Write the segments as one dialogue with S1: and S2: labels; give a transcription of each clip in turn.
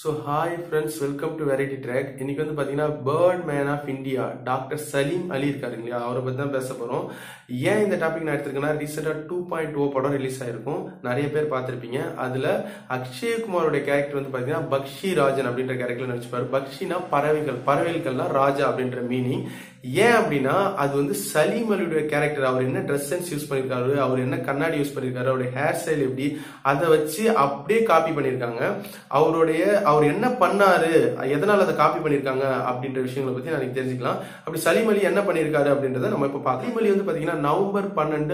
S1: So hi friends, welcome to Variety Track. இன்னைக்கு வந்து பாத்தீங்கன்னா bird man of India doctor Salim Ali இருக்காரு இல்லையா, அவரை பத்தி தான் பேச போறோம். ஏன் இந்த டாபிக் நான் எடுத்திருக்கேன்னா, ரீசெண்டா 2.0 படம் ரிலீஸ் ஆயிருக்கும், நிறைய பேர் பார்த்திருப்பீங்க. அதுல அக்ஷய்குமாரோட கேரக்டர் வந்து பாத்தீங்கன்னா பக்ஷி ராஜன் அப்படின்ற கேரக்டர்ல நடிச்சுப்பாரு. பக்ஷினா பறவைகள், பறவைகள்னா ராஜா அப்படின்ற மீனிங். ஏன் அப்படின்னா அது வந்து சலீம் அலியுடைய கேரக்டர். அவர் என்ன ட்ரெஸ் சென்ஸ் யூஸ் பண்ணிருக்காரு, அவர் என்ன கண்ணாடி யூஸ் பண்ணிருக்காரு, அவருடைய ஹேர் ஸ்டைல் எப்படி, அதை வச்சு அப்படியே காப்பி பண்ணிருக்காங்க. அவர் என்ன பண்ணாரு, எதனால அதை காப்பி பண்ணிருக்காங்க அப்படின்ற விஷயங்களை பத்தி நான் தெரிஞ்சுக்கலாம். அப்படி சலீம் அலி என்ன பண்ணிருக்காரு அப்படின்றத நம்ம இப்ப பார்க்கலாம். சலீம் அலி வந்து பாத்தீங்கன்னா நவம்பர் 12,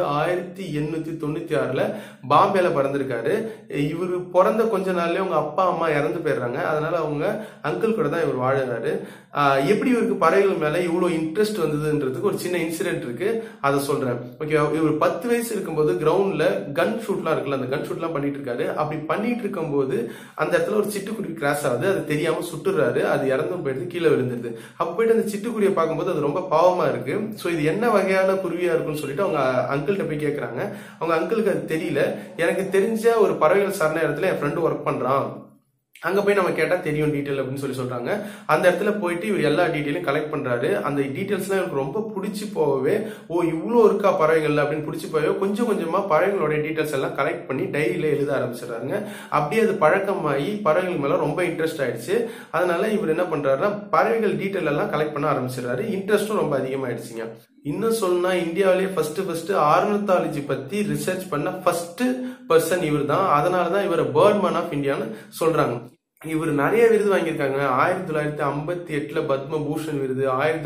S1: 1896 பாம்பேல பிறந்திருக்காரு. இவரு பிறந்த கொஞ்ச நாள்லயே அவங்க அப்பா அம்மா இறந்து போயிடுறாங்க. அதனால அவங்க அங்கிள் கூட தான் இவர் வாழுறாரு. எப்படி இவருக்கு பறவைகள் மேல இவ்வளவு இன்ட்ரெஸ்ட் வந்ததுன்றதுக்கு ஒரு சின்ன இன்சிடென்ட் இருக்கு, அதை சொல்றேன். ஓகே, இவர் 10 வயசு இருக்கும்போது கிரவுண்ட்ல கன் ஷூட்லாம் இருக்குல்ல, அந்த கன் ஷூட்லாம் பண்ணிட்டு இருக்காரு. அப்படி பண்ணிட்டு இருக்கும்போது அந்த இடத்துல ஒரு சிட்டுக்குருவி கிராஸ் ஆகுது. அது தெரியாம சுட்டுறாரு, அது இறந்தும் போயிடுது, கீழே விழுந்துருது. அப்ப போயிட்டு அந்த சிட்டுக்குருவியை பார்க்கும்போது அது ரொம்ப பாவமா இருக்கு. சோ இது என்ன வகையான குருவியா இருக்குன்னு சொல்லிட்டு அவங்க அங்கிள்கிட்ட போய் கேட்கறாங்க. அவங்க அங்கிளுக்கு அது தெரியல. எனக்கு தெரிஞ்ச ஒரு பறவைகள் சார்ந்த இடத்துல என் ஃப்ரெண்டு ஒர்க் பண்றான், அங்க போய் நம்ம கேட்டா தெரியும் டீடைல் அப்படின்னு சொல்லி சொல்றாங்க. அந்த இடத்துல போயிட்டு இவர் எல்லா டீடைலும் கலெக்ட் பண்றாரு. அந்த டீடைல்ஸ் எல்லாம் எனக்கு ரொம்ப பிடிச்சி போகவே, ஓ இவ்வளவு இருக்கா பறவைகள் அப்படின்னு பிடிச்சி போகவே கொஞ்சம் கொஞ்சமா பறவைகளோட டீடைல்ஸ் எல்லாம் கலெக்ட் பண்ணி டைரியில எழுத ஆரம்பிச்சிடறாங்க. அப்படியே அது பழக்கமாகி பறவைகள் மேல ரொம்ப இன்ட்ரெஸ்ட் ஆயிடுச்சு. அதனால இவர் என்ன பண்றாருன்னா பறவைகள் டீடைல் எல்லாம் கலெக்ட் பண்ண ஆரம்பிச்சிடறாரு. இன்ட்ரெஸ்டும் ரொம்ப அதிகமாயிடுச்சுங்க. இன்னும் சொன்னா இந்தியாவிலேயே ஃபர்ஸ்ட் ஆர்னத்தாலஜி பத்தி ரிசர்ச் பண்ண ஃபர்ஸ்ட் பர்சன் இவர் தான். அதனாலதான் இவரை பேர்ட் மேன் ஆஃப் இந்தியான்னு சொல்றாங்க. இவர் நிறைய விருது வாங்கியிருக்காங்க. 1958 பத்ம பூஷன் விருது,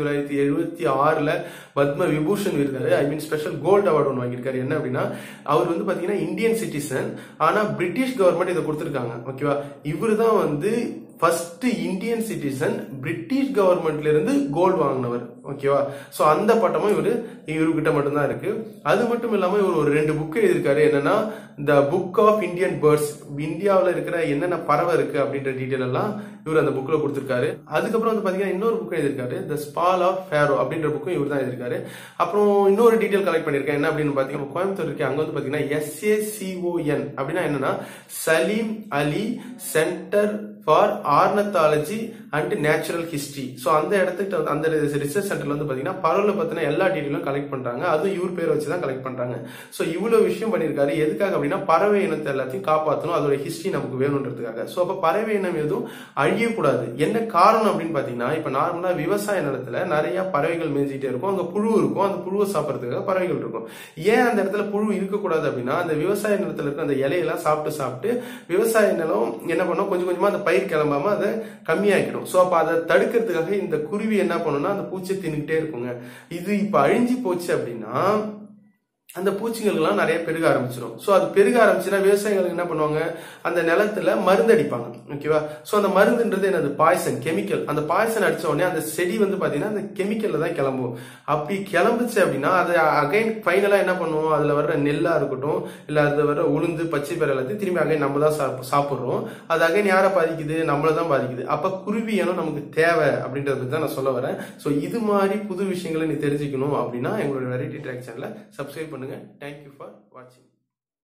S1: 1976 பத்ம விபூஷன் விருது, I mean special gold award ஒன்று வாங்கியிருக்காரு. என்ன அப்படின்னா அவர் வந்து பாத்தீங்கன்னா இந்தியன் சிட்டிசன், ஆனா பிரிட்டிஷ் கவர்மெண்ட் இதை கொடுத்திருக்காங்க. ஓகேவா, இவரு தான் வந்து ஃபர்ஸ்ட் இந்தியன் சிட்டிசன் பிரிட்டிஷ் கவர்மெண்ட்ல இருந்து கோல்டு வாங்கினவர். ஓகேவா, சோ அந்த பட்டமும் இவர்கிட்ட மட்டும்தான் இருக்கு. அது மட்டும் இல்லாம இவர் ஒரு 2 புக் எழுதியிருக்காரு. என்னன்னா the book of Indian birds, இந்தியாவில இருக்கிற என்னென்ன பறவை இருக்கு அப்படின்ற டீடைல் எல்லாம் இவர் அந்த புக்ல கொடுத்திருக்காரு. அதுக்கப்புறம் வந்து பாத்தீங்கன்னா இன்னொரு புக் எழுதியிருக்காரு, த ஸ்பால் ஆஃப் ஃபேரோ அப்படின்ற புக்கும் இவர் தான் எழுதியிருக்காரு. அப்புறம் இன்னொரு டீடைல் கலெக்ட் பண்ணிருக்கேன். என்ன அப்படின்னு பாத்தீங்கன்னா கோயம்புத்தூர் இருக்கு, அங்க வந்து பாத்தீங்கன்னா SACON அப்படின்னா என்னன்னா Salim Ali centre for ornithology and natural history. So அந்த இடத்துக்கு அந்த ரிசர்ச் சென்டர்ல வந்து பாத்தீங்கன்னா பறவை பத்தின எல்லா டீடைலும் கலெக்ட் பண்றாங்க. அதுவும் இவர் பேரை வச்சுதான் கலெக்ட் பண்றாங்க. சோ இவ்வளவு விஷயம் பண்ணிருக்காரு. எதுக்காக அப்படின்னா பறவை இனத்தை எல்லாத்தையும் காப்பாற்றணும், அதோட ஹிஸ்டரி நமக்கு வேணும்ன்றதுக்காக. சோ அப்ப பறவை இனம் எதுவும் அழியக்கூடாது. என்ன காரணம் அப்படின்னு பாத்தீங்கன்னா, இப்ப நார்மலா விவசாய நிலத்துல நிறைய பறவைகள் மேய்ஞ்சிட்டே இருக்கும், அங்க புழு இருக்கும், அந்த புழுவை சாப்பிடறதுக்காக பறவைகள் இருக்கும். ஏன் அந்த இடத்துல புழு இருக்கக்கூடாது அப்படின்னா, அந்த விவசாய நிலத்துல இருக்க அந்த இலையெல்லாம் சாப்பிட்டு விவசாய நிலம் என்ன பண்ணும், கொஞ்சம் கொஞ்சமா அந்த பயிர் கிளம்பாம அதை கம்மியாக்கிடும். சோ அப்ப அதை தடுக்கிறதுக்காக இந்த குருவி என்ன பண்ணும்னா அந்த பூச்சி தின்னுக்கிட்டே இருக்குங்க. இது இப்ப அழிஞ்சு போச்சு அப்படின்னா அந்த பூச்சிகள் எல்லாம் நிறைய பெருக ஆரம்பிச்சிடும். சோ அது பெருக ஆரம்பிச்சுன்னா விவசாயிகள் என்ன பண்ணுவாங்க, அந்த நிலத்துல மருந்து அடிப்பாங்க. ஓகேவா, சோ அந்த மருந்துன்றது என்னது, பாய்சன், கெமிக்கல். அந்த பாய்சன் அடிச்ச உடனே அந்த செடி வந்து பாத்தீங்கன்னா அந்த கெமிக்கல்ல தான் கிளம்பும். அப்படி கிளம்புச்சு அப்படின்னா அது அகைன் ஃபைனலா என்ன பண்ணுவோம், அதுல வர்ற நெல்லா இருக்கட்டும், இல்ல அதுல வர்ற உளுந்து பச்சை பயிர் எல்லாத்தையும் திரும்பி அகைன் நம்ம தான் சாப்பிடுறோம். அது அகைன் யாரை பாதிக்குது, நம்மளதான் பாதிக்குது. அப்ப குருவி இனம் நமக்கு தேவை அப்படின்றத பத்தி தான் நான் சொல்ல வரேன். சோ இது மாதிரி புது விஷயங்களை நீ தெரிஞ்சுக்கணும் அப்படின்னா எங்களோட வெரைட்டி ட்ராக் சேனலை சப்ஸ்கிரைப் பண்ணுங்க. Thank you for watching.